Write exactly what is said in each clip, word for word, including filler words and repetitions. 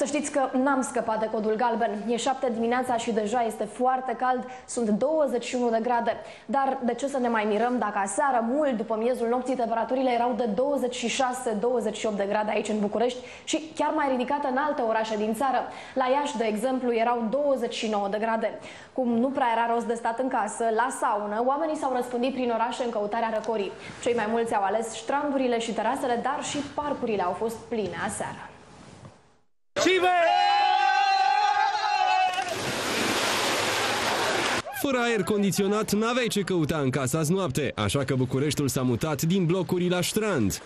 Să știți că n-am scăpat de codul galben. E șapte dimineața și deja este foarte cald, sunt douăzeci și unu de grade. Dar de ce să ne mai mirăm dacă aseară, mult după miezul nopții, temperaturile erau de douăzeci și șase douăzeci și opt de grade aici în București și chiar mai ridicate în alte orașe din țară. La Iași, de exemplu, erau douăzeci și nouă de grade. Cum nu prea era rost de stat în casă, la saună, oamenii s-au răspândit prin orașe în căutarea răcorii. Cei mai mulți au ales strandurile și terasele, dar și parcurile au fost pline aseară. Fără aer condiționat, n-aveai ce căuta în casa azi noapte, așa că Bucureștiul s-a mutat din blocuri la strand.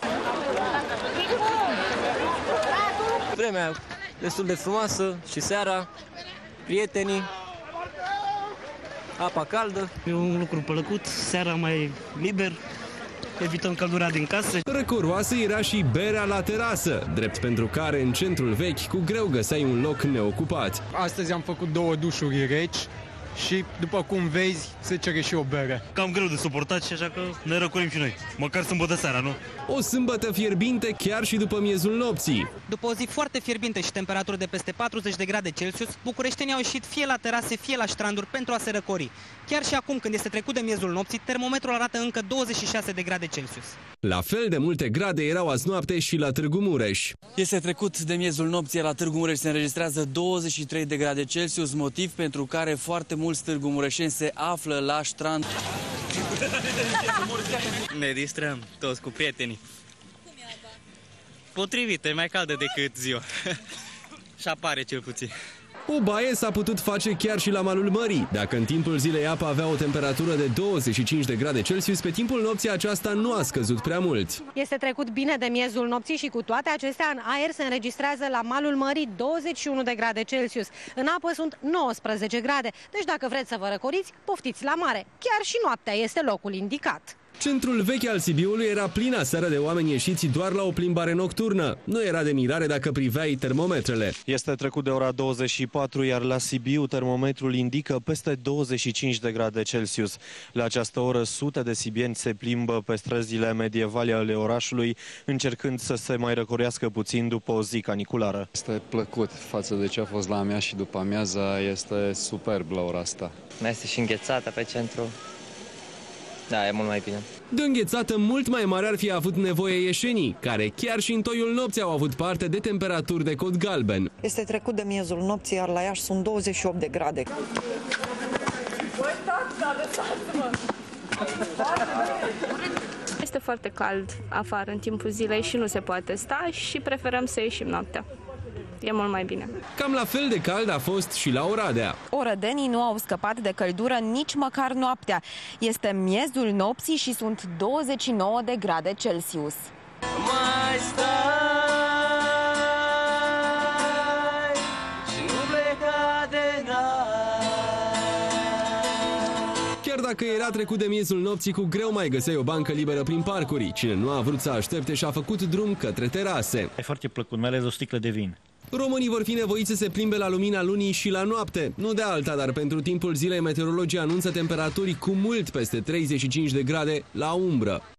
Vremea destul de frumoasă și seara, prietenii, apa caldă. E un lucru plăcut, seara mai liber, evităm căldura din casă. Răcoroasă era și berea la terasă, drept pentru care în centrul vechi cu greu găseai un loc neocupat. Astăzi am făcut două dușuri reci și, după cum vezi, se cere și o bere. Cam greu de suportat și așa că ne răcorim și noi, măcar sâmbătă seara, nu? O sâmbătă fierbinte chiar și după miezul nopții. După o zi foarte fierbinte și temperaturi de peste patruzeci de grade Celsius, bucureștenii au ieșit fie la terase, fie la stranduri pentru a se răcori. Chiar și acum, când este trecut de miezul nopții, termometrul arată încă douăzeci și șase de grade Celsius. La fel de multe grade erau azi noapte și la Târgu Mureș. Este trecut de miezul nopții, la Târgu Mureș se înregistrează douăzeci și trei de grade Celsius, motiv pentru care foarte mulți târgu mureșeni se află la strand. Ne distrăm toți cu prietenii. Potrivit, e mai caldă decât ziua. Și apare cel puțin. O baie s-a putut face chiar și la malul mării. Dacă în timpul zilei apa avea o temperatură de douăzeci și cinci de grade Celsius, pe timpul nopții aceasta nu a scăzut prea mult. Este trecut bine de miezul nopții și cu toate acestea în aer se înregistrează la malul mării douăzeci și unu de grade Celsius. În apă sunt nouăsprezece grade, deci dacă vreți să vă răcoriți, poftiți la mare. Chiar și noaptea este locul indicat. Centrul vechi al Sibiului era plin aseară de oameni ieșiți doar la o plimbare nocturnă. Nu era de mirare dacă priveai termometrele. Este trecut de ora douăzeci și patru, iar la Sibiu termometrul indică peste douăzeci și cinci de grade Celsius. La această oră, sute de sibieni se plimbă pe străzile medievale ale orașului, încercând să se mai răcorească puțin după o zi caniculară. Este plăcut față de ce a fost la amiază și după amiaza, este superb la ora asta. Mai este și înghețată pe centru. Da, e mult mai bine. De înghețată mult mai mare ar fi avut nevoie ieșenii, care chiar și în toiul nopții au avut parte de temperaturi de cod galben. Este trecut de miezul nopții, iar la Iași sunt douăzeci și opt de grade. Este foarte cald afară în timpul zilei și nu se poate sta și preferăm să ieșim noaptea. E mult mai bine. Cam la fel de cald a fost și la Oradea. Orădenii nu au scăpat de căldură nici măcar noaptea. Este miezul nopții și sunt douăzeci și nouă de grade Celsius. Mai stai și nu pleca de Chiar dacă era trecut de miezul nopții, cu greu mai găseai o bancă liberă prin parcuri. Cine nu a vrut să aștepte și-a făcut drum către terase. E foarte plăcut, mai ales o sticlă de vin. Românii vor fi nevoiți să se plimbe la lumina lunii și la noapte. Nu de alta, dar pentru timpul zilei meteorologii anunță temperaturi cu mult peste treizeci și cinci de grade la umbră.